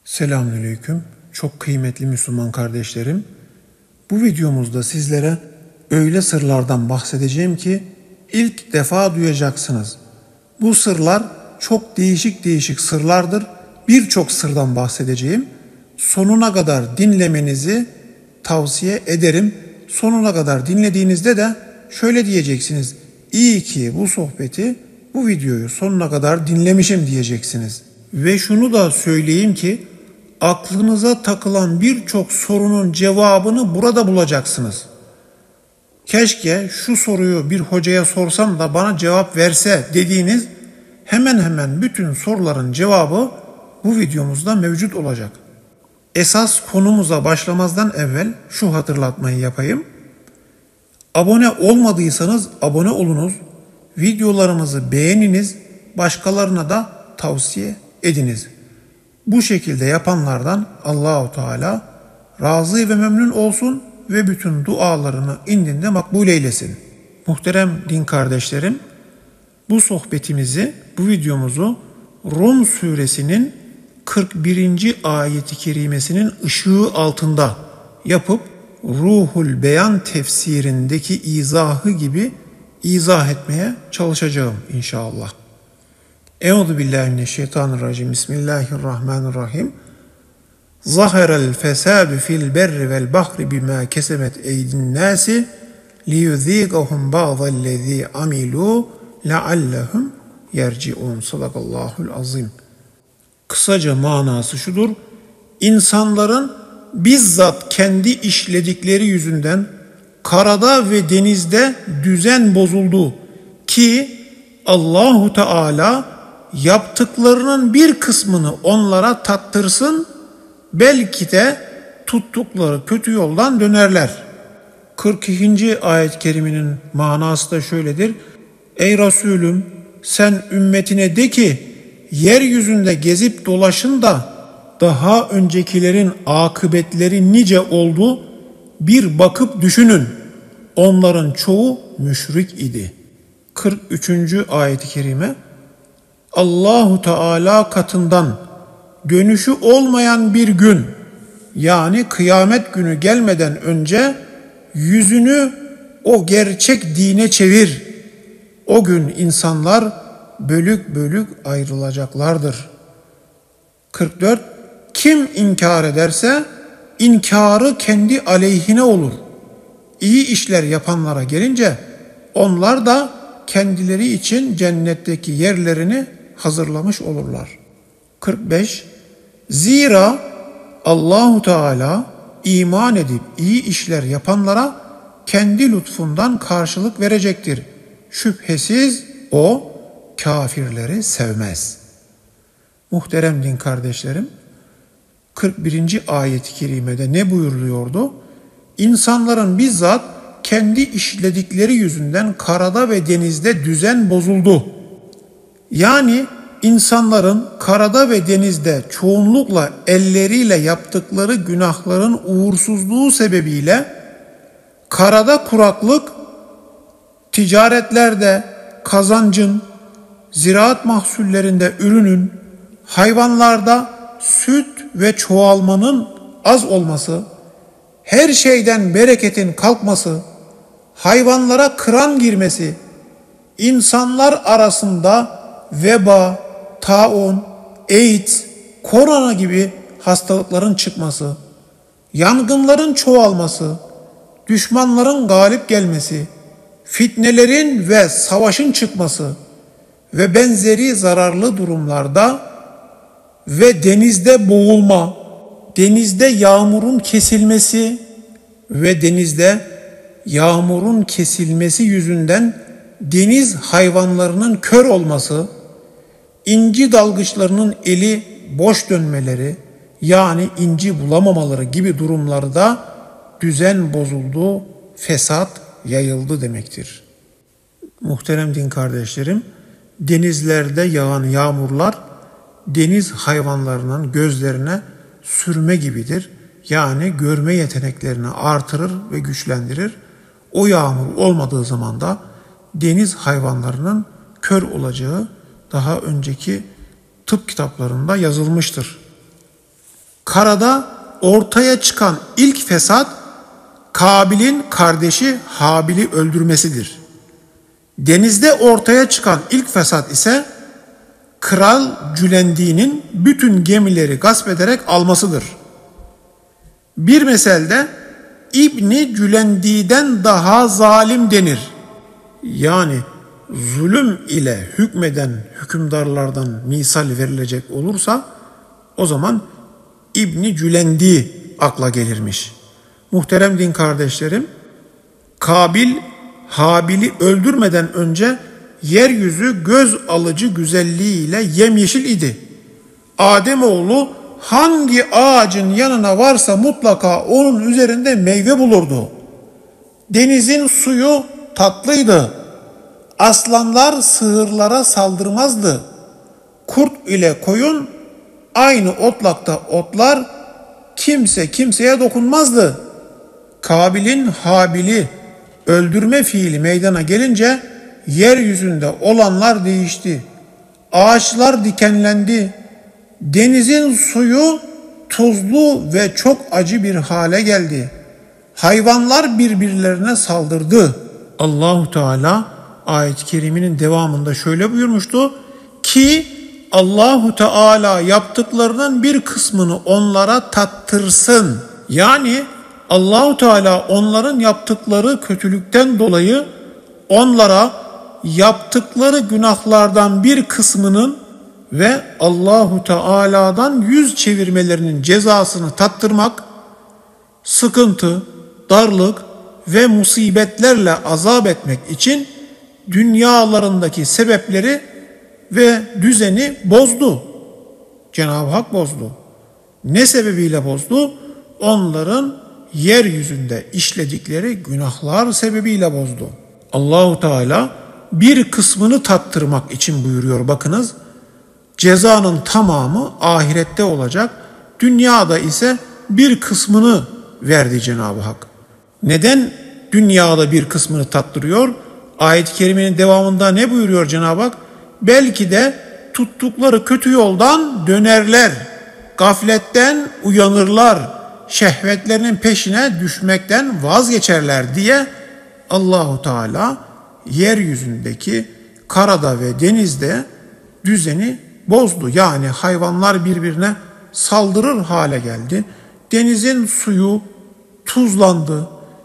Selamünaleyküm. Çok kıymetli Müslüman kardeşlerim. Bu videomuzda sizlere öyle sırlardan bahsedeceğim ki ilk defa duyacaksınız. Bu sırlar çok değişik sırlardır. Birçok sırdan bahsedeceğim. Sonuna kadar dinlemenizi tavsiye ederim. Sonuna kadar dinlediğinizde de şöyle diyeceksiniz. İyi ki bu sohbeti, bu videoyu sonuna kadar dinlemişim diyeceksiniz. Ve şunu da söyleyeyim ki aklınıza takılan birçok sorunun cevabını burada bulacaksınız. Keşke şu soruyu bir hocaya sorsam da bana cevap verse dediğiniz hemen bütün soruların cevabı bu videomuzda mevcut olacak. Esas konumuza başlamazdan evvel şu hatırlatmayı yapayım. Abone olmadıysanız abone olunuz, videolarımızı beğeniniz, başkalarına da tavsiye ediniz. Bu şekilde yapanlardan Allahu Teala razı ve memnun olsun ve bütün dualarını indinde makbul eylesin. Muhterem din kardeşlerim, bu sohbetimizi, bu videomuzu Rum suresinin 41. ayeti kerimesinin ışığı altında yapıp Ruhul Beyan tefsirindeki izahı gibi izah etmeye çalışacağım inşallah. Euzubillahimineşşeytanirracim. Bismillahirrahmanirrahim. Zaherel fesadu fil berri vel bahri bima kesebet eydin nasi liyuzîgahum ba'dallezî amilû leallehum yerciun. Sadakallahul azim. Kısaca manası şudur. İnsanların bizzat kendi işledikleri yüzünden karada ve denizde düzen bozuldu ki Allahu Teala yaptıklarının bir kısmını onlara tattırsın, belki de tuttukları kötü yoldan dönerler. 42. ayet-i kerimenin manası da şöyledir. Ey Resulüm, sen ümmetine de ki yeryüzünde gezip dolaşın da daha öncekilerin akıbetleri nice oldu, bir bakıp düşünün. Onların çoğu müşrik idi. 43. ayet-i kerime Allahu Teala katından dönüşü olmayan bir gün, yani kıyamet günü gelmeden önce yüzünü o gerçek dine çevir. O gün insanlar bölük ayrılacaklardır. 44. Kim inkar ederse inkarı kendi aleyhine olur. İyi işler yapanlara gelince onlar da kendileri için cennetteki yerlerini hazırlamış olurlar. 45. Zira Allahu Teala iman edip iyi işler yapanlara kendi lütfundan karşılık verecektir. Şüphesiz o kafirleri sevmez. Muhterem din kardeşlerim, 41. ayet-i kerimede ne buyuruluyordu? İnsanların bizzat kendi işledikleri yüzünden karada ve denizde düzen bozuldu. Yani insanların karada ve denizde çoğunlukla elleriyle yaptıkları günahların uğursuzluğu sebebiyle karada kuraklık, ticaretlerde kazancın, ziraat mahsullerinde ürünün, hayvanlarda süt ve çoğalmanın az olması, her şeyden bereketin kalkması, hayvanlara kıran girmesi, insanlar arasında veba, taun, AIDS, korona gibi hastalıkların çıkması, yangınların çoğalması, düşmanların galip gelmesi, fitnelerin ve savaşın çıkması ve benzeri zararlı durumlarda ve denizde boğulma, denizde yağmurun kesilmesi yüzünden deniz hayvanlarının kör olması, inci dalgıçlarının eli boş dönmeleri, yani inci bulamamaları gibi durumlarda düzen bozuldu, fesat yayıldı demektir. Muhterem din kardeşlerim, denizlerde yağan yağmurlar deniz hayvanlarının gözlerine sürme gibidir. Yani görme yeteneklerini artırır ve güçlendirir. O yağmur olmadığı zaman da deniz hayvanlarının kör olacağı daha önceki tıp kitaplarında yazılmıştır. Karada ortaya çıkan ilk fesat Kabil'in kardeşi Habil'i öldürmesidir. Denizde ortaya çıkan ilk fesat ise Kral Cülendi'nin bütün gemileri gasp ederek almasıdır. Bir meselde İbni Cülendi'den daha zalim denir. Yani zulüm ile hükmeden hükümdarlardan misal verilecek olursa o zaman İbni Cülendi akla gelirmiş. Muhterem din kardeşlerim, Kabil Habil'i öldürmeden önce yeryüzü göz alıcı güzelliğiyle yemyeşil idi. Ademoğlu hangi ağacın yanına varsa mutlaka onun üzerinde meyve bulurdu. Denizin suyu tatlıydı. Aslanlar sığırlara saldırmazdı. Kurt ile koyun aynı otlakta otlar, kimse kimseye dokunmazdı. Kabil'in Habil'i öldürme fiili meydana gelince yeryüzünde olanlar değişti. Ağaçlar dikenlendi. Denizin suyu tuzlu ve çok acı bir hale geldi. Hayvanlar birbirlerine saldırdı. Allahu Teala ayet-i keriminin devamında şöyle buyurmuştu ki Allahu Teala yaptıklarının bir kısmını onlara tattırsın. Yani Allahu Teala onların yaptıkları kötülükten dolayı onlara yaptıkları günahlardan bir kısmının ve Allahu Teala'dan yüz çevirmelerinin cezasını tattırmak, sıkıntı, darlık ve musibetlerle azap etmek için dünyalarındaki sebepleri ve düzeni bozdu. Cenab-ı Hak bozdu. Ne sebebiyle bozdu? Onların yeryüzünde işledikleri günahlar sebebiyle bozdu. Allahu Teala bir kısmını tattırmak için buyuruyor. Bakınız, cezanın tamamı ahirette olacak. Dünyada ise bir kısmını verdi Cenab-ı Hak. Neden dünyada bir kısmını tattırıyor? Ayet-i kerimenin devamında ne buyuruyor Cenab-ı Hak? Belki de tuttukları kötü yoldan dönerler, gafletten uyanırlar, şehvetlerinin peşine düşmekten vazgeçerler diye Allahu Teala yeryüzündeki karada ve denizde düzeni bozdu. Yani hayvanlar birbirine saldırır hale geldi. Denizin suyu tuzlandı.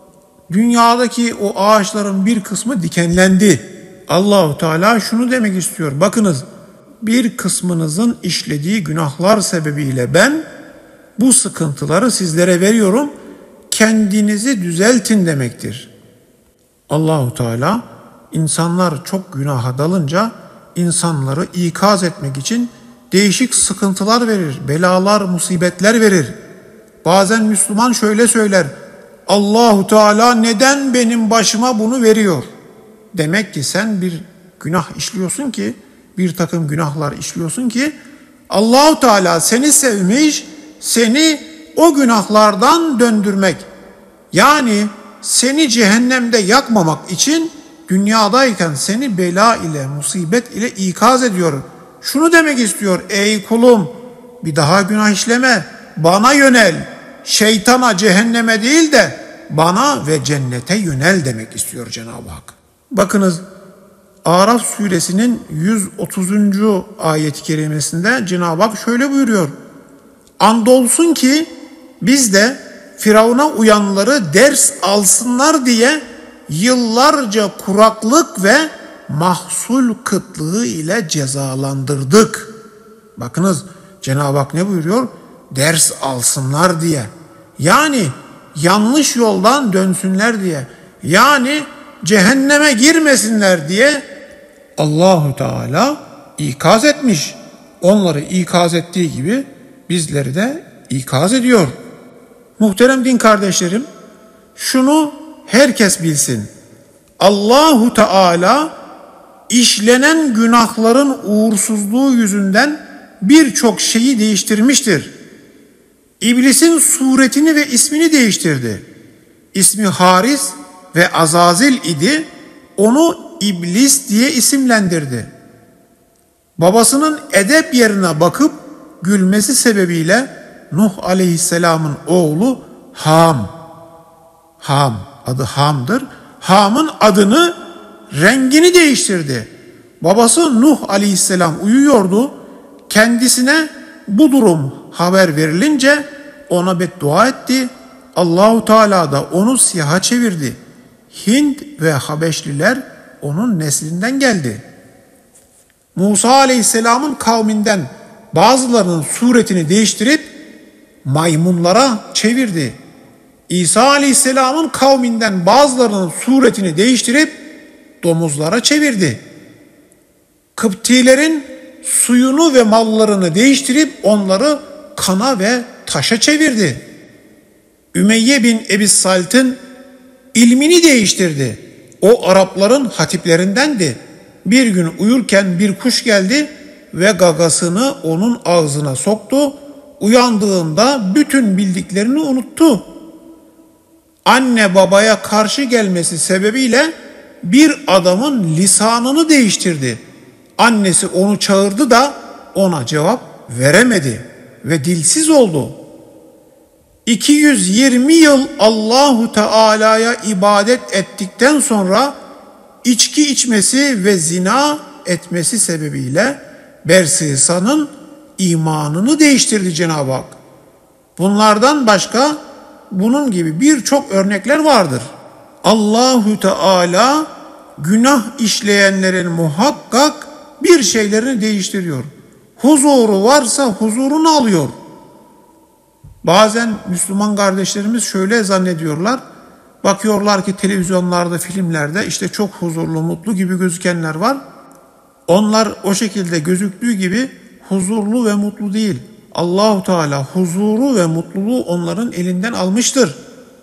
Dünyadaki o ağaçların bir kısmı dikenlendi. Allahu Teala şunu demek istiyor. Bakınız, bir kısmınızın işlediği günahlar sebebiyle ben bu sıkıntıları sizlere veriyorum. Kendinizi düzeltin demektir. Allahu Teala insanlar çok günaha dalınca insanları ikaz etmek için değişik sıkıntılar verir, belalar, musibetler verir. Bazen Müslüman şöyle söyler: Allahu Teala neden benim başıma bunu veriyor? Demek ki sen bir günah işliyorsun ki, bir takım günahlar işliyorsun ki Allahu Teala seni sevmiş, seni o günahlardan döndürmek, yani seni cehennemde yakmamak için dünyadayken seni bela ile, musibet ile ikaz ediyor. Şunu demek istiyor: ey kulum, bir daha günah işleme, bana yönel, şeytana, cehenneme değil de bana ve cennete yönel demek istiyor Cenab-ı Hak. Bakınız, Araf suresinin 130. ayet-i kerimesinde Cenab-ı Hak şöyle buyuruyor: andolsun ki biz de Firavun'a uyanları ders alsınlar diye yıllarca kuraklık ve mahsul kıtlığı ile cezalandırdık. Bakınız, Cenab-ı Hak ne buyuruyor? Ders alsınlar diye. Yani yanlış yoldan dönsünler diye. Yani cehenneme girmesinler diye Allahu Teala ikaz etmiş. Onları ikaz ettiği gibi bizleri de ikaz ediyor. Muhterem din kardeşlerim, şunu herkes bilsin: Allahu Teala işlenen günahların uğursuzluğu yüzünden birçok şeyi değiştirmiştir. İblisin suretini ve ismini değiştirdi. İsmi Haris ve Azazil idi. Onu İblis diye isimlendirdi. Babasının edep yerine bakıp gülmesi sebebiyle Nuh aleyhisselamın oğlu Ham. Ham, adı Ham'dır. Ham'ın adını, rengini değiştirdi. Babası Nuh aleyhisselam uyuyordu. Kendisine bu durum haber verilince ona beddua etti. Allahu Teala da onu siyaha çevirdi. Hint ve Habeşliler onun neslinden geldi. Musa aleyhisselamın kavminden bazılarının suretini değiştirip maymunlara çevirdi. İsa aleyhisselamın kavminden bazılarının suretini değiştirip domuzlara çevirdi. Kıptilerin suyunu ve mallarını değiştirip onları kana ve taşa çevirdi. Ümeyye bin Ebi Salt'ın ilmini değiştirdi. O Arapların hatiplerindendi. Bir gün uyurken bir kuş geldi ve gagasını onun ağzına soktu. Uyandığında bütün bildiklerini unuttu. Anne babaya karşı gelmesi sebebiyle bir adamın lisanını değiştirdi. Annesi onu çağırdı da ona cevap veremedi ve dilsiz oldu. 220 yıl Allahu Teala'ya ibadet ettikten sonra içki içmesi ve zina etmesi sebebiyle Bersisa'nın imanını değiştirdi Cenab-ı Hak. Bunlardan başka bunun gibi birçok örnekler vardır. Allahu Teala günah işleyenlerin muhakkak bir şeylerini değiştiriyor. Huzuru varsa huzurunu alıyor. Bazen Müslüman kardeşlerimiz şöyle zannediyorlar. Bakıyorlar ki televizyonlarda, filmlerde işte çok huzurlu, mutlu gibi gözükenler var. Onlar o şekilde gözüktüğü gibi huzurlu ve mutlu değil. Allahu Teala huzuru ve mutluluğu onların elinden almıştır.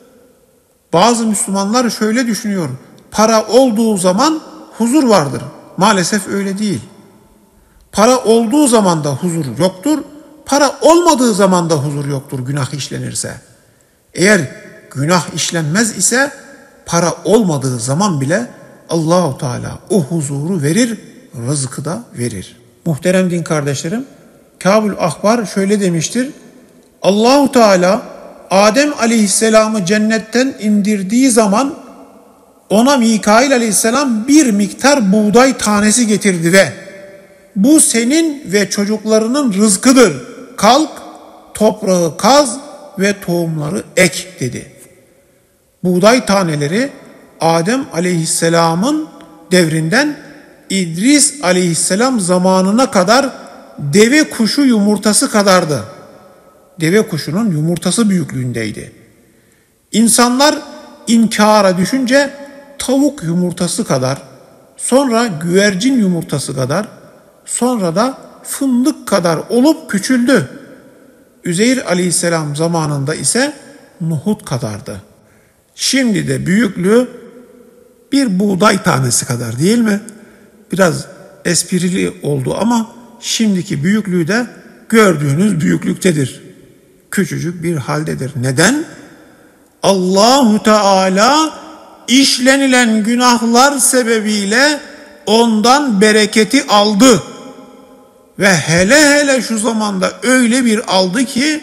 Bazı Müslümanlar şöyle düşünüyor. Para olduğu zaman huzur vardır. Maalesef öyle değil. Para olduğu zaman da huzur yoktur. Para olmadığı zaman da huzur yoktur günah işlenirse. Eğer günah işlenmez ise para olmadığı zaman bile Allahu Teala o huzuru verir, rızkı da verir. Muhterem din kardeşlerim, Kâbul Ahbar şöyle demiştir. Allahu Teala Adem Aleyhisselam'ı cennetten indirdiği zaman ona Mikail Aleyhisselam bir miktar buğday tanesi getirdi ve bu senin ve çocuklarının rızkıdır. Kalk, toprağı kaz ve tohumları ek dedi. Buğday taneleri Adem Aleyhisselam'ın devrinden İdris Aleyhisselam zamanına kadar deve kuşu yumurtası kadardı. Deve kuşunun yumurtası büyüklüğündeydi. İnsanlar inkara düşünce tavuk yumurtası kadar, sonra güvercin yumurtası kadar, sonra da fındık kadar olup küçüldü. Üzeyr Aleyhisselam zamanında ise nohut kadardı. Şimdi de büyüklüğü bir buğday tanesi kadar değil mi? Biraz esprili oldu ama şimdiki büyüklüğü de gördüğünüz büyüklüktedir. Küçücük bir haldedir. Neden? Allahu Teala işlenilen günahlar sebebiyle ondan bereketi aldı. Ve hele şu zamanda öyle bir aldı ki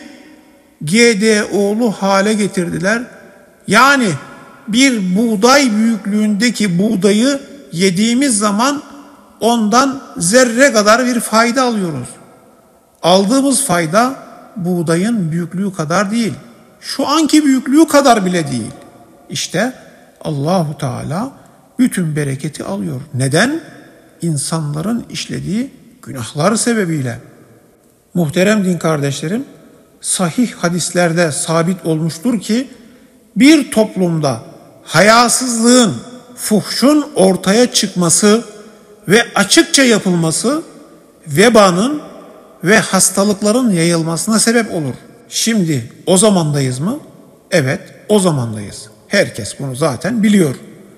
GDO'lu hale getirdiler. Yani bir buğday büyüklüğündeki buğdayı yediğimiz zaman ondan zerre kadar bir fayda alıyoruz. Aldığımız fayda buğdayın büyüklüğü kadar değil. Şu anki büyüklüğü kadar bile değil. İşte Allahu Teala bütün bereketi alıyor. Neden? İnsanların işlediği günahlar sebebiyle. Muhterem din kardeşlerim, sahih hadislerde sabit olmuştur ki bir toplumda hayasızlığın, fuhşun ortaya çıkması ve açıkça yapılması vebanın ve hastalıkların yayılmasına sebep olur. Şimdi o zamandayız mı? Evet, o zamandayız. Herkes bunu zaten biliyor.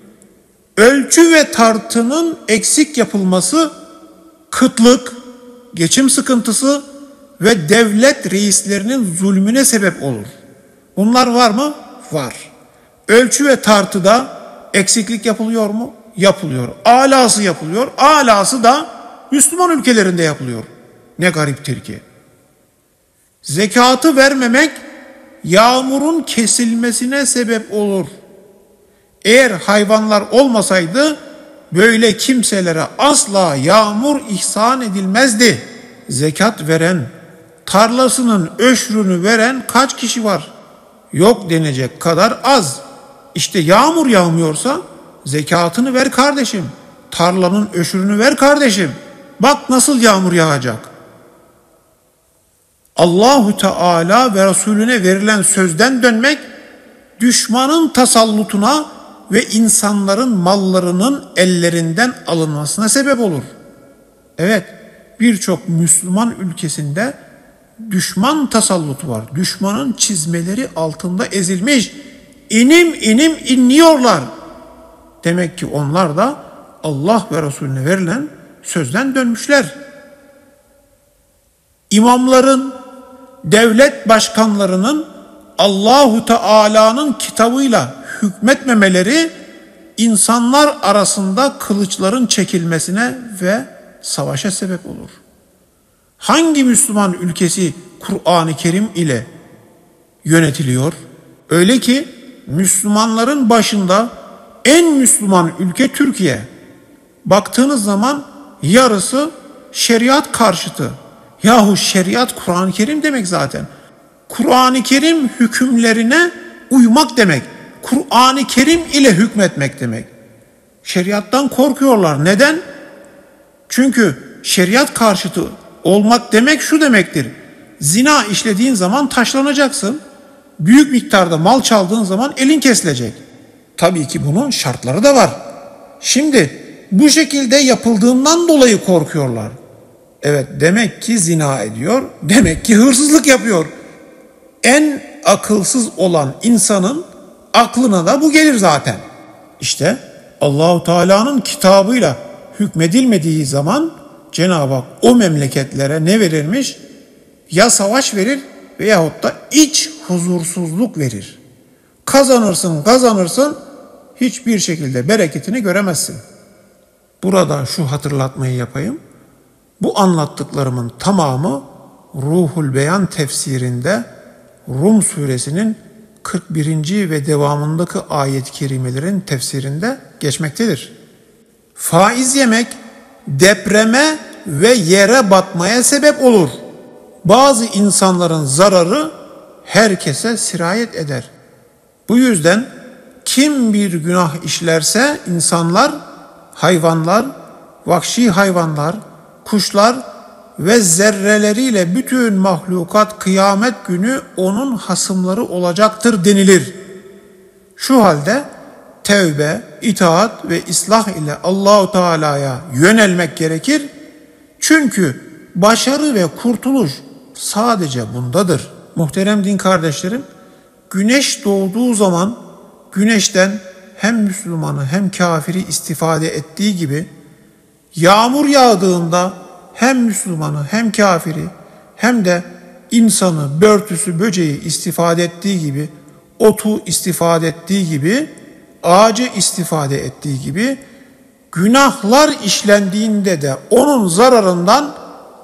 Ölçü ve tartının eksik yapılması kıtlık, geçim sıkıntısı ve devlet reislerinin zulmüne sebep olur. Bunlar var mı? Var. Ölçü ve tartıda eksiklik yapılıyor mu? Yapılıyor. Alası yapılıyor. Alası da Müslüman ülkelerinde yapılıyor. Ne gariptir ki. Zekatı vermemek yağmurun kesilmesine sebep olur. Eğer hayvanlar olmasaydı böyle kimselere asla yağmur ihsan edilmezdi. Zekat veren, tarlasının öşrünü veren kaç kişi var? Yok denecek kadar az. İşte yağmur yağmıyorsa zekatını ver kardeşim. Tarlanın öşrünü ver kardeşim. Bak nasıl yağmur yağacak. Allahu Teala ve Resulüne verilen sözden dönmek, düşmanın tasallutuna ve insanların mallarının ellerinden alınmasına sebep olur. Evet, birçok Müslüman ülkesinde düşman tasallutu var. Düşmanın çizmeleri altında ezilmiş. İnim inim inliyorlar. Demek ki onlar da Allah ve Resulüne verilen sözden dönmüşler. İmamların, devlet başkanlarının Allahu Teala'nın kitabıyla hükmetmemeleri insanlar arasında kılıçların çekilmesine ve savaşa sebep olur. Hangi Müslüman ülkesi Kur'an-ı Kerim ile yönetiliyor? Öyle ki Müslümanların başında en Müslüman ülke Türkiye. Baktığınız zaman yarısı şeriat karşıtı. Yahu şeriat Kur'an-ı Kerim demek zaten. Kur'an-ı Kerim hükümlerine uymak demek. Kur'an-ı Kerim ile hükmetmek demek. Şeriattan korkuyorlar. Neden? Çünkü şeriat karşıtı olmak demek şu demektir. Zina işlediğin zaman taşlanacaksın. Büyük miktarda mal çaldığın zaman elin kesilecek. Tabii ki bunun şartları da var. Şimdi bu şekilde yapıldığından dolayı korkuyorlar. Evet, demek ki zina ediyor, demek ki hırsızlık yapıyor. En akılsız olan insanın aklına da bu gelir zaten. İşte Allahu Teala'nın kitabıyla hükmedilmediği zaman Cenab-ı Hak o memleketlere ne verirmiş? Ya savaş verir veyahut da iç huzursuzluk verir. Kazanırsın, hiçbir şekilde bereketini göremezsin. Burada şu hatırlatmayı yapayım. Bu anlattıklarımın tamamı Ruhul Beyan tefsirinde Rum suresinin 41. ve devamındaki ayet-i kerimelerin tefsirinde geçmektedir. Faiz yemek depreme ve yere batmaya sebep olur. Bazı insanların zararı herkese sirayet eder. Bu yüzden kim bir günah işlerse insanlar, hayvanlar, vahşi hayvanlar, kuşlar ve zerreleriyle bütün mahlukat kıyamet günü onun hasımları olacaktır denilir. Şu halde tevbe, itaat ve islah ile Allahu Teala'ya yönelmek gerekir. Çünkü başarı ve kurtuluş sadece bundadır. Muhterem din kardeşlerim, güneş doğduğu zaman güneşten hem Müslümanı hem kafiri istifade ettiği gibi yağmur yağdığında hem Müslümanı hem kafiri hem de insanı, börtüsü, böceği istifade ettiği gibi, otu istifade ettiği gibi, ağacı istifade ettiği gibi günahlar işlendiğinde de onun zararından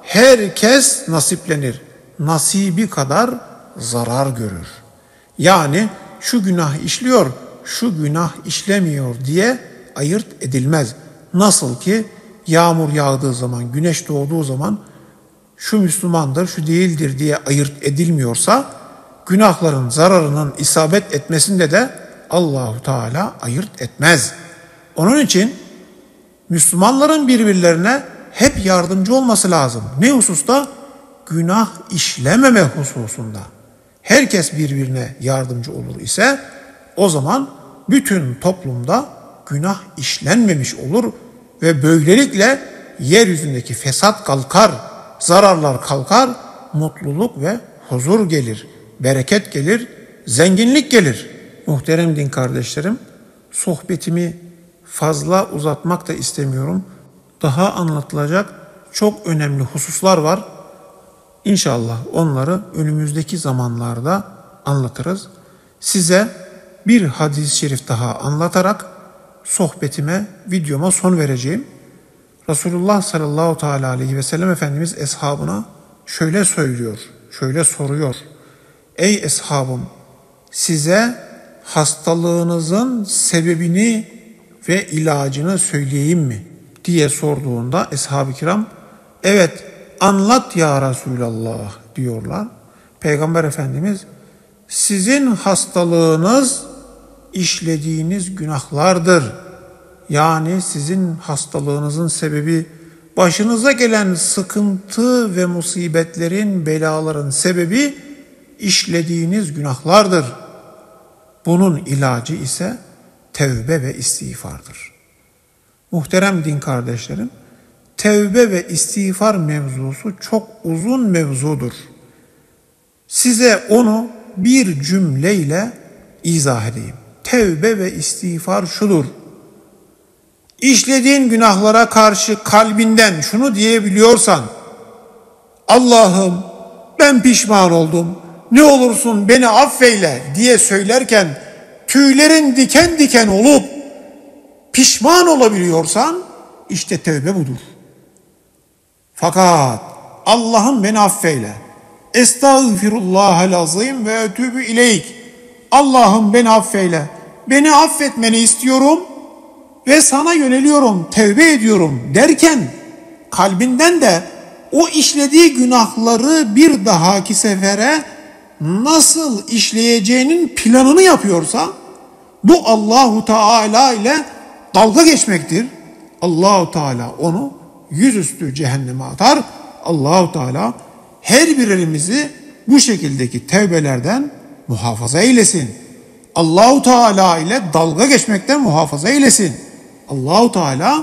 herkes nasiplenir. Nasibi kadar zarar görür. Yani şu günah işliyor, şu günah işlemiyor diye ayırt edilmez. Nasıl ki yağmur yağdığı zaman, güneş doğduğu zaman şu Müslümandır, şu değildir diye ayırt edilmiyorsa, günahların zararının isabet etmesinde de Allahu Teala ayırt etmez. Onun için Müslümanların birbirlerine hep yardımcı olması lazım. Ne hususta? Günah işlememe hususunda. Herkes birbirine yardımcı olur ise o zaman bütün toplumda günah işlenmemiş olur ve böylelikle yeryüzündeki fesat kalkar, zararlar kalkar, mutluluk ve huzur gelir, bereket gelir, zenginlik gelir. Muhterem din kardeşlerim, sohbetimi fazla uzatmak da istemiyorum. Daha anlatılacak çok önemli hususlar var. İnşallah onları önümüzdeki zamanlarda anlatırız. Size bir hadis-i şerif daha anlatarak sohbetime, videoma son vereceğim. Resulullah sallallahu teala aleyhi ve sellem Efendimiz eshabına şöyle söylüyor. Şöyle soruyor. Ey eshabım, size hastalığınızın sebebini ve ilacını söyleyeyim mi diye sorduğunda ashab-ı kiram, evet anlat ya Resulallah diyorlar. Peygamber Efendimiz, sizin hastalığınız işlediğiniz günahlardır. Yani sizin hastalığınızın sebebi, başınıza gelen sıkıntı ve musibetlerin, belaların sebebi işlediğiniz günahlardır. Bunun ilacı ise tevbe ve istiğfardır. Muhterem din kardeşlerim, tevbe ve istiğfar mevzusu çok uzun mevzudur. Size onu bir cümleyle izah edeyim. Tevbe ve istiğfar şudur. İşlediğin günahlara karşı kalbinden şunu diyebiliyorsan, Allah'ım ben pişman oldum, ne olursun beni affeyle diye söylerken tüylerin diken diken olup pişman olabiliyorsan işte tevbe budur. Fakat Allah'ım beni affeyle, estağfirullahal azim ve etûbü ileyk, Allah'ım beni affeyle, beni affetmeni istiyorum ve sana yöneliyorum, tevbe ediyorum derken kalbinden de o işlediği günahları bir dahaki sefere nasıl işleyeceğinin planını yapıyorsa bu Allahu Teala ile dalga geçmektir. Allahu Teala onu yüzüstü cehenneme atar. Allahu Teala her birimizi bu şekildeki tevbelerden muhafaza eylesin. Allahu Teala ile dalga geçmekten muhafaza eylesin. Allahu Teala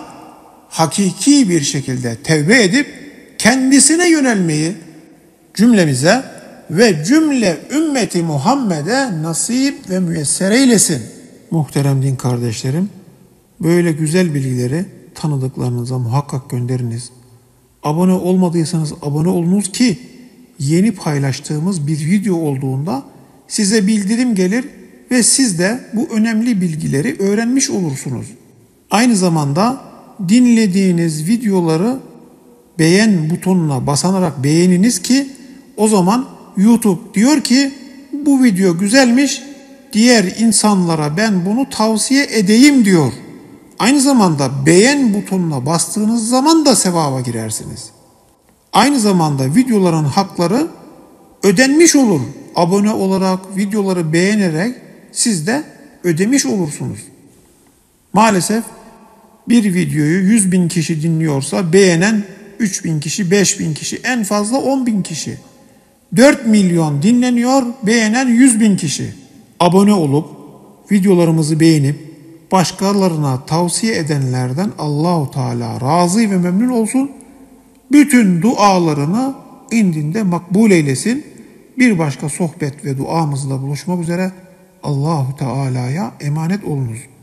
hakiki bir şekilde tevbe edip kendisine yönelmeyi cümlemize ve cümle ümmeti Muhammed'e nasip ve müyesser eylesin. Muhterem din kardeşlerim, böyle güzel bilgileri tanıdıklarınıza muhakkak gönderiniz. Abone olmadıysanız abone olunuz ki yeni paylaştığımız bir video olduğunda size bildirim gelir ve siz de bu önemli bilgileri öğrenmiş olursunuz. Aynı zamanda dinlediğiniz videoları beğen butonuna basanarak beğeniniz ki o zaman YouTube diyor ki bu video güzelmiş, diğer insanlara ben bunu tavsiye edeyim diyor. Aynı zamanda beğen butonuna bastığınız zaman da sevaba girersiniz. Aynı zamanda videoların hakları ödenmiş olur. Abone olarak, videoları beğenerek siz de ödemiş olursunuz. Maalesef bir videoyu 100.000 kişi dinliyorsa beğenen 3.000 kişi, 5.000 kişi, en fazla 10.000 kişi. 4 milyon dinleniyor, beğenen 100.000 kişi. Abone olup, videolarımızı beğenip, başkalarına tavsiye edenlerden Allahu Teala razı ve memnun olsun. Bütün dualarını indinde makbul eylesin. Bir başka sohbet ve duamızla buluşmak üzere Allahu Teala'ya emanet olunuz.